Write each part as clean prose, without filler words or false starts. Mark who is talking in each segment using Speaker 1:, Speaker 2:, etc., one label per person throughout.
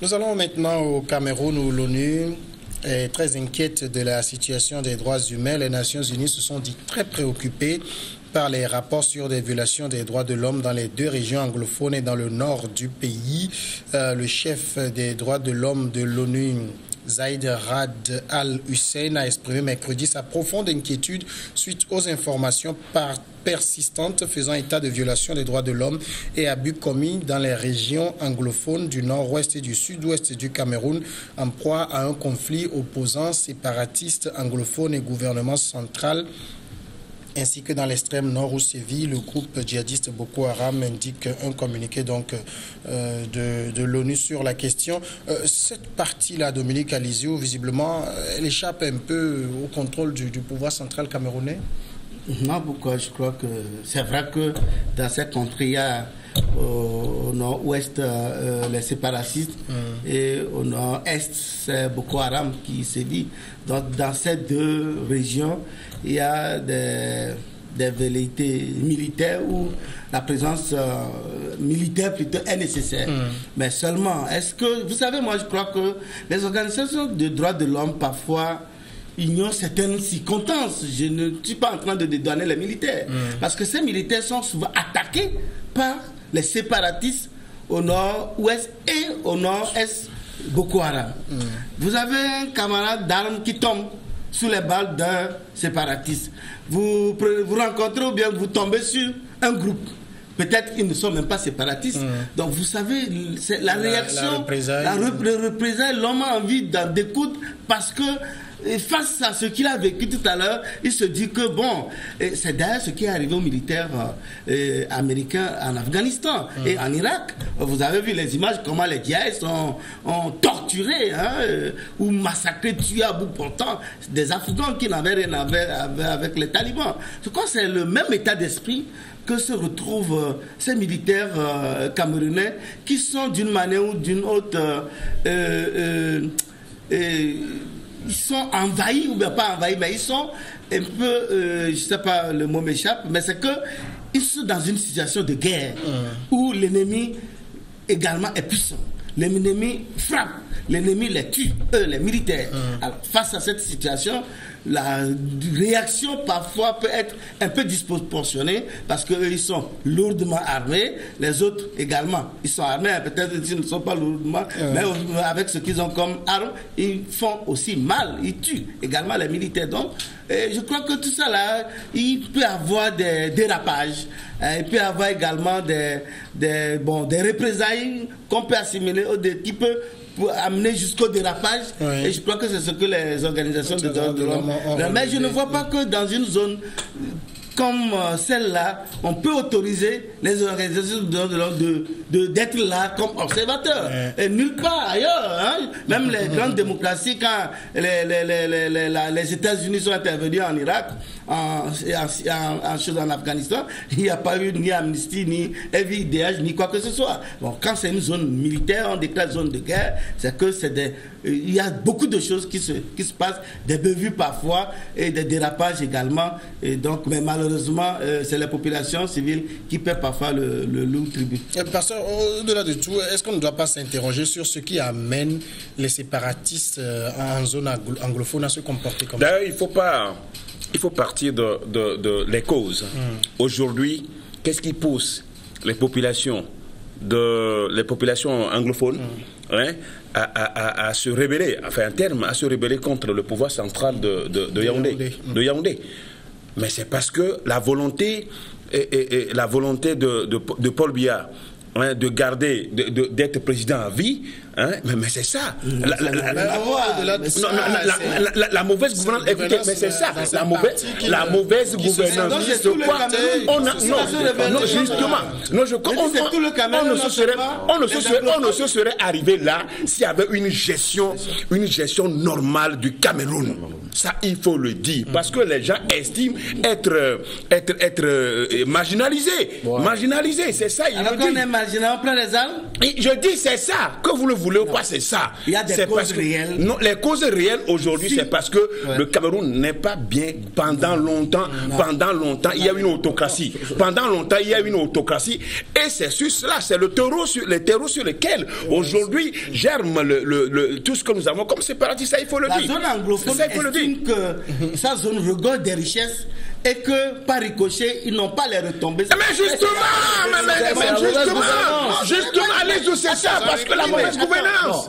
Speaker 1: Nous allons maintenant au Cameroun où l'ONU est très inquiète de la situation des droits humains. Les Nations Unies se sont dit très préoccupées par les rapports sur des violations des droits de l'homme dans les deux régions anglophones et dans le nord du pays. Le chef des droits de l'homme de l'ONU, Zeid Ra'ad Al-Hussein, a exprimé mercredi sa profonde inquiétude suite aux informations persistantes faisant état de violations des droits de l'homme et abus commis dans les régions anglophones du nord-ouest et du sud-ouest du Cameroun en proie à un conflit opposant séparatistes anglophones et gouvernement central, ainsi que dans l'extrême nord où sévit le groupe djihadiste Boko Haram, indique un communiqué donc de l'ONU sur la question. Cette partie-là, Dominique Alizio, visiblement, elle échappe un peu au contrôle du pouvoir central camerounais.
Speaker 2: Non, pourquoi? Je crois que c'est vrai que dans cette contrée, il y a au nord-ouest les séparatistes et au nord-est, c'est Boko Haram qui sévit. Donc, dans ces deux régions, il y a des velléités militaires où la présence militaire plutôt est nécessaire. Mais seulement, est-ce que, vous savez, moi je crois que les organisations de droits de l'homme parfois ignorent certaines circonstances. Je ne suis pas en train de dédouaner les militaires. Parce que ces militaires sont souvent attaqués par les séparatistes au nord-ouest et au nord-est Boko Haram. Vous avez un camarade d'armes qui tombe sous les balles d'un séparatiste. Vous rencontrez ou bien vous tombez sur un groupe. Peut-être qu'ils ne sont même pas séparatistes. Donc vous savez, c'est la réaction, la représailles, l'homme a envie d'en découdre parce que face à ce qu'il a vécu tout à l'heure, il se dit que bon, c'est d'ailleurs ce qui est arrivé aux militaires américains en Afghanistan et en Irak. Vous avez vu les images, comment les djihadistes ont torturé ou massacré, tué à bout portant des Afghans qui n'avaient rien à voir avec les talibans. Je crois que c'est le même état d'esprit que se retrouvent ces militaires camerounais qui sont d'une manière ou d'une autre ils sont envahis ou bien pas envahis, mais ils sont un peu, je sais pas, le mot m'échappe, mais c'est que ils sont dans une situation de guerre où l'ennemi également est puissant. L'ennemi frappe, l'ennemi les tue, eux, les militaires. Alors, face à cette situation, la réaction parfois peut être un peu disproportionnée parce qu'eux, ils sont lourdement armés, les autres également, ils sont armés, peut-être qu'ils ne sont pas lourdement, mais avec ce qu'ils ont comme armes, ils font aussi mal, ils tuent également les militaires. Donc, je crois que tout ça là, il peut y avoir des dérapages, il peut y avoir également des représailles qu'on peut assimiler, qui peut amener jusqu'au dérapage. Et je crois que c'est ce que les organisations de droits de l'homme ont. Mais je ne vois pas que dans une zone comme celle-là, on peut autoriser les organisations de droits de l'homme d'être là comme observateurs. Et nulle part ailleurs. Même les grandes démocraties, quand les États-Unis sont intervenus en Irak, en Afghanistan, il n'y a pas eu ni amnistie, ni FIDH, ni quoi que ce soit. Bon, quand c'est une zone militaire, on déclare zone de guerre, c'est que il y a beaucoup de choses qui se passent, des bévues parfois et des dérapages également. Et donc, mais malheureusement, c'est les populations civiles qui paient parfois le lourd tribut.
Speaker 1: Pasteur, au-delà de tout, est-ce qu'on ne doit pas s'interroger sur ce qui amène les séparatistes en zone anglophone à se comporter comme ça?
Speaker 3: D'ailleurs, il faut partir de les causes. Aujourd'hui, qu'est-ce qui pousse les populations anglophones à se rebeller, enfin un terme, à se rebeller contre le pouvoir central de Yaoundé. Mais c'est parce que la volonté de Paul Biya de garder, d'être président à vie, mais c'est ça. La mauvaise gouvernance, écoutez, mais c'est ça. La mauvaise gouvernance. Non, justement. On ne se serait arrivé là s'il y avait une gestion normale du Cameroun. Ça, il faut le dire. Parce que les gens estiment être marginalisés. Marginalisés, c'est ça.
Speaker 2: Alors qu'on est marginal, on prend les armes.
Speaker 3: Et je dis, c'est ça. Que vous le voulez ou pas, c'est ça.
Speaker 2: Il y a des causes réelles.
Speaker 3: Non, les causes réelles aujourd'hui, c'est parce que le Cameroun n'est pas bien pendant longtemps. Pendant longtemps, il y a une autocratie. Pendant longtemps, il y a une autocratie. Et c'est sur cela, c'est les terreaux sur lesquels aujourd'hui germe tout ce que nous avons comme séparatistes. Ça, il faut le dire.
Speaker 2: La zone anglophone estime que sa zone regorge des richesses et que par ricochet, ils n'ont pas les retombées.
Speaker 3: Mais justement, allez-y, c'est ça, parce que la mauvaise gouvernance.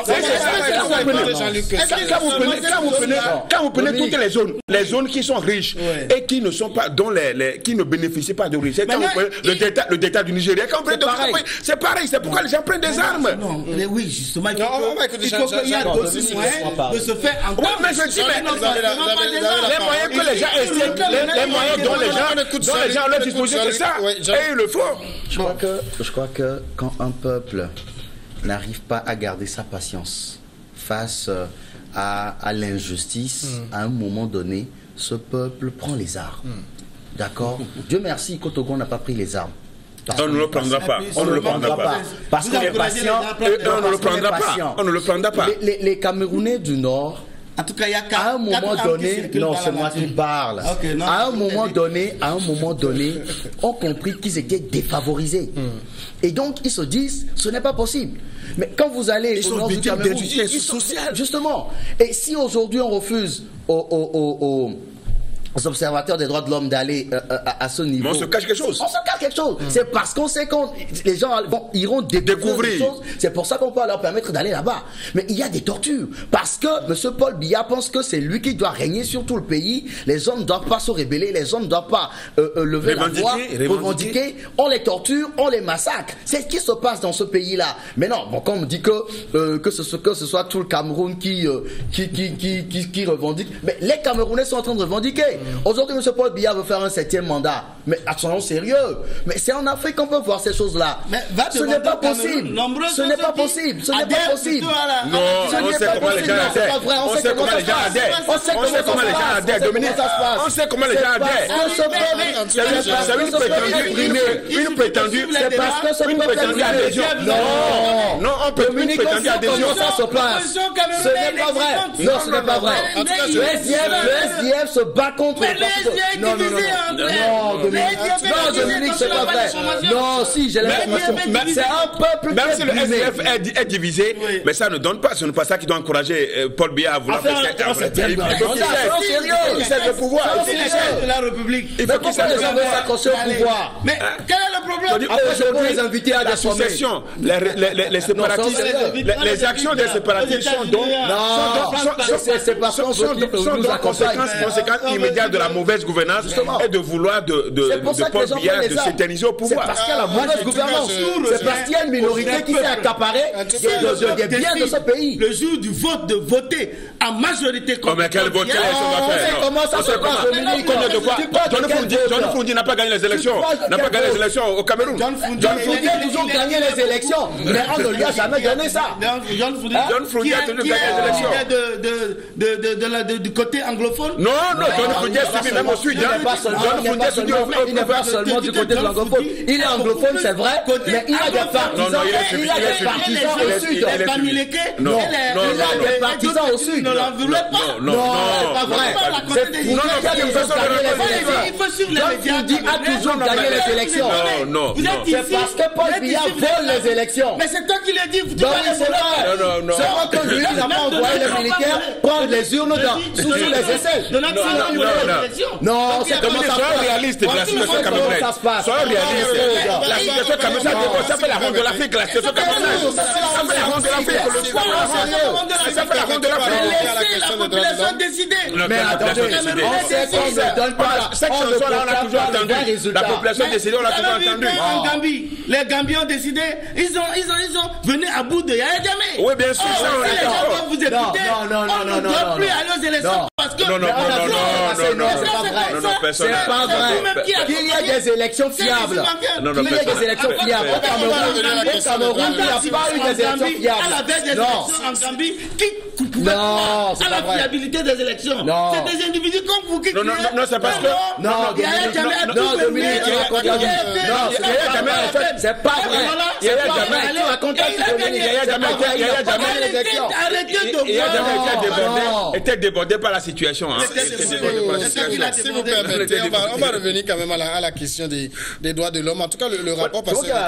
Speaker 3: Quand vous prenez toutes les zones qui sont riches et qui ne sont pas, qui ne bénéficient pas de richesse, quand vous prenez le détail du Nigeria, c'est pareil, c'est pourquoi les gens prennent des armes.
Speaker 2: Non, mais oui, justement, il faut qu'il y ait d'autres moyens de se faire entendre.
Speaker 3: Mais je dis, les moyens que les gens essaient, les moyens dont les gens ont leur disposition, c'est ça, et ils le font.
Speaker 4: Je crois que quand un peuple n'arrive pas à garder sa patience face à l'injustice, à un moment donné, ce peuple prend les armes. D'accord? Dieu merci qu'au Togo, on n'a pas pris les armes.
Speaker 3: On ne le prendra pas. On ne le prendra pas.
Speaker 4: Parce qu'on est patient.
Speaker 3: On ne le prendra pas. On ne le prendra pas.
Speaker 4: Les Camerounais du Nord,
Speaker 2: en tout cas, il y a
Speaker 4: à un moment donné, non, c'est moi qui parle. À un moment donné, ont compris qu'ils étaient défavorisés. Et donc, ils se disent, ce n'est pas possible. Mais quand vous allez au nord du Cameroun, justement, et si aujourd'hui on refuse aux observateurs des droits de l'homme d'aller à ce niveau.
Speaker 3: Mais on se cache quelque chose.
Speaker 4: C'est parce qu'on sait que les gens iront découvrir des choses. C'est pour ça qu'on peut leur permettre d'aller là-bas. Mais il y a des tortures. Parce que M. Paul Biya pense que c'est lui qui doit régner sur tout le pays. Les gens ne doivent pas se rebeller. Les gens ne doivent pas lever la voix, revendiquer. On les torture, on les massacre. C'est ce qui se passe dans ce pays-là. Mais non, quand on me dit que ce soit tout le Cameroun qui revendique. Mais les Camerounais sont en train de revendiquer. Aujourd'hui, M. Paul Biya veut faire un 7e mandat. Mais soyons sérieux. Mais c'est en Afrique qu'on peut voir ces choses-là. Ce n'est pas possible. Ce n'est pas possible. Ce n'est pas possible.
Speaker 3: Non, on sait comment les gens adhèrent. On sait comment les gens adhèrent. On sait comment les gens adhèrent. Dominique, on sait comment les gens adhèrent. C'est une prétendue adhésion. Non, on peut une prétendue adhésion.
Speaker 4: Ça se passe. Ce n'est pas vrai. Non, ce n'est pas vrai. Le SDF se bat contre le parti. Non, Dominique, c'est pas vrai. Non, si, j'ai l'information. C'est un peuple.
Speaker 3: Même si le SDF est divisé, mais ça ne donne pas. Ce n'est pas ça qui doit encourager Paul Biya à vouloir faire il sait le pouvoir.
Speaker 2: La République.
Speaker 4: Il faut qu'ils les gens veulent s'accrocher au pouvoir.
Speaker 2: Mais quel est le problème?
Speaker 4: Aujourd'hui, les invités à
Speaker 3: la succession, les séparatistes, les actions des séparatistes sont donc conséquences immédiates de la mauvaise gouvernance et de vouloir de Paul Biya de s'éterniser au pouvoir.
Speaker 4: C'est parce qu'il y a la mauvaise gouvernance. C'est parce qu'il y a une minorité qui s'est accaparée des biens de ce pays.
Speaker 2: Le jour du vote, de voter en majorité contre.
Speaker 3: Mais quel vote
Speaker 4: comment ça se passe?
Speaker 3: John Fundi n'a pas gagné les élections. Au Cameroun.
Speaker 4: John Fundi a toujours gagné les élections. Mais on ne lui a jamais donné ça.
Speaker 3: John Fundi a toujours gagné les élections.
Speaker 2: Du côté anglophone?
Speaker 3: Non, John Fundi est suivi même au Sud.
Speaker 4: Il n'est pas seulement du côté de l'anglophone. Il est anglophone, c'est vrai, mais il a des partisans. Il a des partisans au Sud.
Speaker 3: Non,
Speaker 4: il a des partisans au Sud.
Speaker 2: Ne l'en voulez pas.
Speaker 4: Non, c'est pas vrai. C'est Fundi qui a toujours gagné les élections. John Fundi a toujours gagné les élections.
Speaker 3: Non.
Speaker 4: C'est parce que Paul Biya vole les élections.
Speaker 2: Mais c'est toi qui l'as dit.
Speaker 4: Non, c'est vrai.
Speaker 3: Non.
Speaker 4: C'est moi que lui n'a pas envoyé les militaires prendre les urnes sous les aisselles. Non, c'est comment ça se passe.
Speaker 3: Soyons réalistes de la situation camerounaise. Soyons réalistes. La situation camerounaise, ça fait la ronde de l'Afrique. La situation camerounaise, ça fait la ronde de l'Afrique. Ça fait la ronde de l'Afrique.
Speaker 2: Laissez la population décider.
Speaker 4: Mais attendez, on sait qu'on ne donne pas.
Speaker 3: Cette chanson-là, on a toujours entendu. La population décidée, on l'a toujours entendu.
Speaker 2: En Gambie, les Gambiens ont décidé. Ils ont venu à bout de Yaya Jammeh.
Speaker 3: Oui, bien sûr.
Speaker 2: Vous écoutez, on ne doit plus aller aux élections. Parce que
Speaker 3: non,
Speaker 4: c'est pas vrai. Qu'il y ait des élections fiables. Qu'il y ait des élections fiables. Au Cameroun, il n'y a pas eu des élections fiables.
Speaker 2: En Gambie, qui pouvait croire à la fiabilité des élections? C'est des individus comme vous qui...
Speaker 3: Non, c'est parce que...
Speaker 4: Non, Dominique, c'est pas vrai.
Speaker 3: Était débordé par la situation.
Speaker 1: Si vous permettez, on va revenir quand même à la question des droits de l'homme. En tout cas, le rapport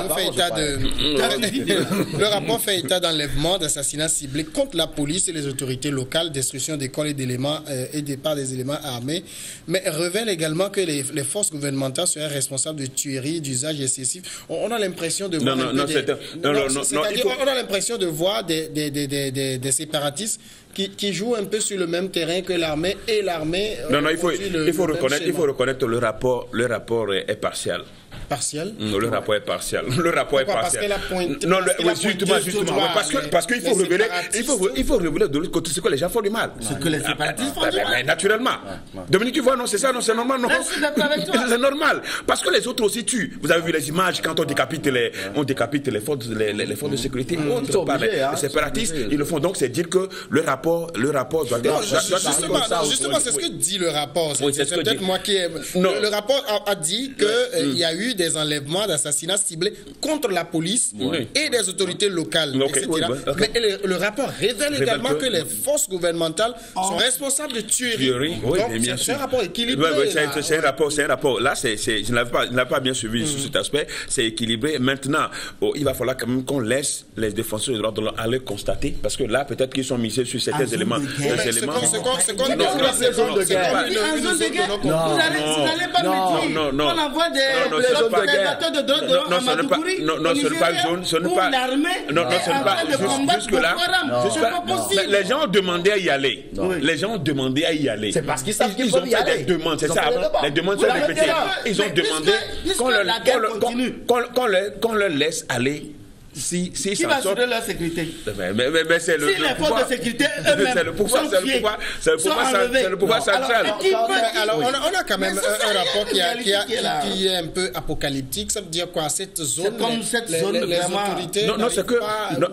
Speaker 1: le rapport fait état d'enlèvement, d'assassinats ciblés contre la police et les autorités locales, destruction d'écoles et d'éléments et départ des éléments armés, mais révèle également que les forces gouvernementales seraient responsables de tueries, d'usages excessifs. On a l'impression de voir on a l'impression de voir des séparatistes qui jouent un peu sur le même terrain que l'armée et l'armée.
Speaker 3: Il faut reconnaître le rapport est partiel.
Speaker 1: Partiel.
Speaker 3: Le rapport est partiel. Le rapport est partiel. Justement. Parce qu'il faut révéler, il faut révéler de l'autre côté ce que les gens font du mal.
Speaker 2: Ce que les séparatistes font du mal.
Speaker 3: Naturellement. Dominique, tu vois, non, c'est ça, non, c'est normal, non. C'est normal. Parce que les autres aussi tuent. Vous avez vu les images quand on décapite les forces de sécurité. Les séparatistes, ils le font. Donc, c'est dire que le rapport doit être.
Speaker 1: Justement, c'est ce que dit le rapport. C'est peut-être moi qui aime. Le rapport a dit qu'il y a eu des enlèvements, d'assassinats ciblés contre la police et des autorités locales, etc. Mais le rapport révèle également que les forces gouvernementales sont responsables de tueries. Donc, c'est un rapport équilibré.
Speaker 3: C'est un rapport. Là, je n'avais pas bien suivi sur cet aspect. C'est équilibré. Maintenant, il va falloir quand même qu'on laisse les défenseurs des droits de l'homme aller constater, parce que là, peut-être qu'ils sont misés sur certains éléments.
Speaker 1: C'est comme les zones de guerre.
Speaker 2: Vous n'allez pas me dire qu'on envoie des bateaux de drogue à Madougoury,
Speaker 3: non, ce n'est pas une zone, ce n'est pas
Speaker 2: l'armée.
Speaker 3: Non, ce n'est pas jusque-là.
Speaker 2: C'est pas possible.
Speaker 3: Les gens ont demandé à y aller. Les gens ont demandé à y aller.
Speaker 4: C'est parce qu'ils savent qu'ils
Speaker 3: ont fait des demandes, c'est ça. Les demandes sont répétées. Ils ont demandé qu'on leur laisse aller. Qui
Speaker 2: va assurer leur sécurité?
Speaker 3: Mais c'est le
Speaker 2: pouvoir. C'est le
Speaker 3: pouvoir central.
Speaker 1: Alors, on a quand même un rapport qui est un peu apocalyptique. Ça veut dire quoi? Cette zone, les autorités.
Speaker 3: Non, c'est que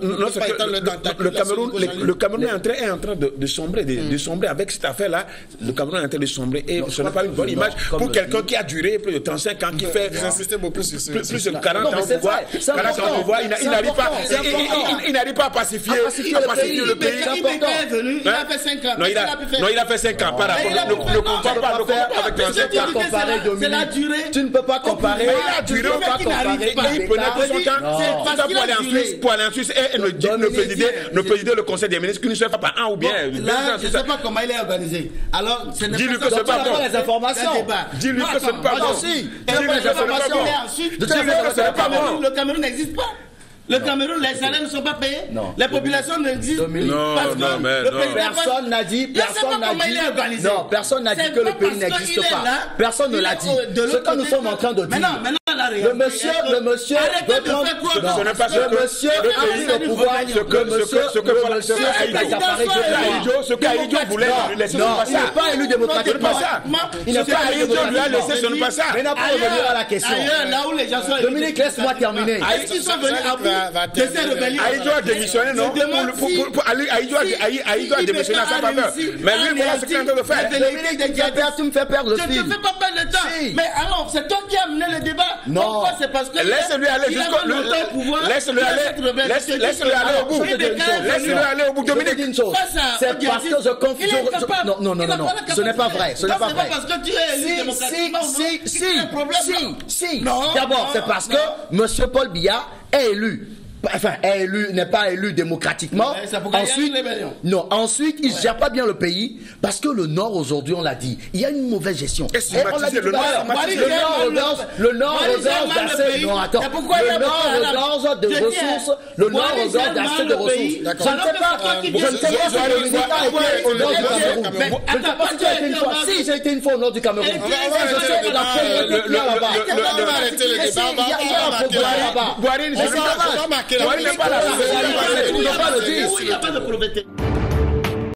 Speaker 3: le Cameroun est en train de sombrer, de sombrer avec cette affaire-là. Le Cameroun est en train de sombrer et ce n'est pas une bonne image pour quelqu'un qui a duré plus de 35 ans, qui fait plus de 40 ans au pouvoir. Il n'arrive pas à pacifier le pays.
Speaker 2: Il a fait 5 ans.
Speaker 3: Non, il a fait 5 ans. Par rapport, ne compare pas avec 35 ans.
Speaker 2: C'est la durée.
Speaker 4: Tu ne peux pas comparer.
Speaker 3: Il a duré, il prenait tout son temps pour aller en Suisse et ne présider le conseil des ministres qui ne se fait pas un ou bien.
Speaker 2: Je ne sais pas comment il est organisé. Alors,
Speaker 3: dis-lui que ce n'est pas bon.
Speaker 4: Les informations.
Speaker 3: Dis-lui que ce n'est pas bon.
Speaker 2: Dis-lui que ce n'est pas bon. Le Cameroun n'existe pas. Le Cameroun, les salaires ne sont pas payés. Les populations n'existent pas.
Speaker 4: Personne n'a dit que le pays n'existe pas. Personne ne l'a dit. Ce que nous sommes en train de dire. Le monsieur veut prendre.
Speaker 3: Ce n'est pas le monsieur
Speaker 4: a le pouvoir.
Speaker 3: Ce qu'Aïdjo voulait lui laisser,
Speaker 4: non, il n'est pas élu démocratiquement.
Speaker 3: Il n'est pas élu, lui a laissé, ce n'est pas ça.
Speaker 4: Maintenant, pour revenir à la question. Dominique, laisse-moi terminer.
Speaker 2: Est-ce qu'ils sont venus à bout de ces rébellions?
Speaker 3: Aïdjo a démissionné, non? Aïdjo a démissionné à sa faveur. Mais lui, voilà ce qu'il est en train de faire.
Speaker 4: Dominique, tu me fais perdre le fil.
Speaker 2: Je ne te fais pas perdre le temps. Mais alors, c'est toi qui as mené le débat.
Speaker 4: Non.
Speaker 2: Pourquoi? C'est parce que
Speaker 3: laisse-lui aller jusqu'au laisse-le aller au bout. Laisse-le aller au bout. Dominique,
Speaker 4: une chose. C'est parce que je confie. Non. Ce n'est pas vrai. Ce n'est pas vrai.
Speaker 2: Parce que tu es élu démocratiquement.
Speaker 4: Si. D'abord, c'est parce que M. Paul Biya est élu. Enfin, n'est pas élu démocratiquement. Ensuite, il ne gère pas bien le pays parce que le Nord aujourd'hui, on l'a dit, il y a une mauvaise gestion. Le Nord regorge d'assez de ressources. Le Nord regorge d'assez de ressources. Je ne sais pas si Dominique a été au nord du Cameroun. Je ne sais pas si tu as été une fois. Si, j'ai été une fois au nord du Cameroun. Je sais que la pauvreté qu'il y a là-bas.
Speaker 1: On va arrêter le débat.
Speaker 3: Il n'y a pas de pauvreté.